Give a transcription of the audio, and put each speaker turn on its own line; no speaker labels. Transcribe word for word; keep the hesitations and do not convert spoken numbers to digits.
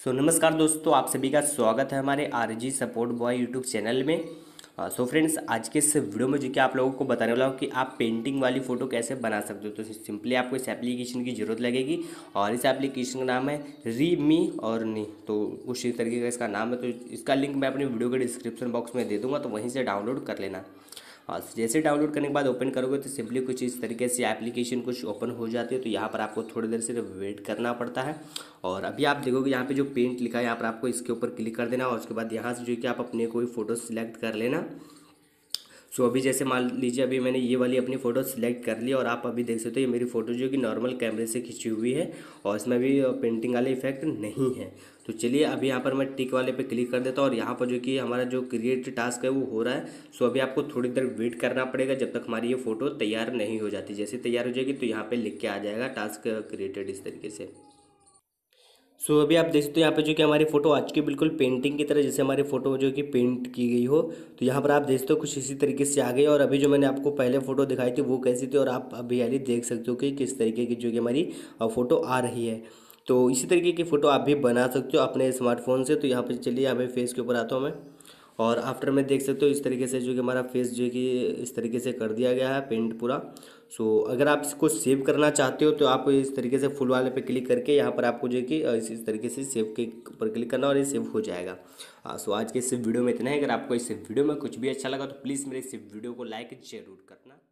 सो नमस्कार दोस्तों, आप सभी का स्वागत है हमारे R G support boy YouTube channel में। सो फ्रेंड्स, आज के इस वीडियो में जो कि आप लोगों को बताने वाला हूँ कि आप पेंटिंग वाली फ़ोटो कैसे बना सकते हो। तो सिंपली आपको इस एप्लीकेशन की ज़रूरत लगेगी और इस एप्लीकेशन का नाम है री मी और नी। तो कुछ इस तरीके का इसका नाम है। तो इसका लिंक मैं अपनी वीडियो के डिस्क्रिप्शन बॉक्स में दे दूँगा, तो वहीं से डाउनलोड कर लेना। और जैसे डाउनलोड करने के बाद ओपन करोगे तो सिंपली कुछ इस तरीके से एप्लीकेशन कुछ ओपन हो जाती है। तो यहाँ पर आपको थोड़ी देर सिर्फ वेट करना पड़ता है। और अभी आप देखोगे यहाँ पे जो पेंट लिखा है, यहाँ पर आपको इसके ऊपर क्लिक कर देना और उसके बाद यहाँ से जो कि आप अपने कोई फ़ोटो सिलेक्ट कर लेना। सो अभी जैसे मान लीजिए अभी मैंने ये वाली अपनी फ़ोटो सिलेक्ट कर ली और आप अभी देख सकते हो ये मेरी फ़ोटो जो कि नॉर्मल कैमरे से खींची हुई है और इसमें भी पेंटिंग वाले इफेक्ट नहीं है। तो चलिए अभी यहाँ पर मैं टिक वाले पे क्लिक कर देता हूँ और यहाँ पर जो कि हमारा जो क्रिएट टास्क है वो हो रहा है। सो अभी आपको थोड़ी देर वेट करना पड़ेगा जब तक हमारी ये फ़ोटो तैयार नहीं हो जाती। जैसे तैयार हो जाएगी तो यहाँ पर लिख के आ जाएगा टास्क क्रिएटेड इस तरीके से। सो अभी आप देख सकते हो यहाँ पे जो कि हमारी फ़ोटो आज की बिल्कुल पेंटिंग की तरह, जैसे हमारी फ़ोटो जो कि पेंट की गई हो। तो यहाँ पर आप देख सकते हो कुछ इसी तरीके से आ गई। और अभी जो मैंने आपको पहले फ़ोटो दिखाई थी वो कैसी थी और आप अभी यानी देख सकते हो कि किस तरीके की जो कि हमारी फ़ोटो आ रही है। तो इसी तरीके की फ़ोटो आप भी बना सकते हो अपने स्मार्टफोन से। तो यहाँ पर चलिए हमें फेस के ऊपर आता हूँ मैं, और आफ्टर में देख सकते हो इस तरीके से जो कि हमारा फेस जो कि इस तरीके से कर दिया गया है पेंट पूरा। सो अगर आप इसको सेव करना चाहते हो तो आप इस तरीके से फुल वाले पे क्लिक करके यहाँ पर आपको जो है कि इस इस तरीके से सेव के ऊपर क्लिक करना और ये सेव हो जाएगा। सो आज के इस वीडियो में इतना है। अगर आपको इस वीडियो में कुछ भी अच्छा लगा तो प्लीज़ मेरे इस वीडियो को लाइक जरूर करना।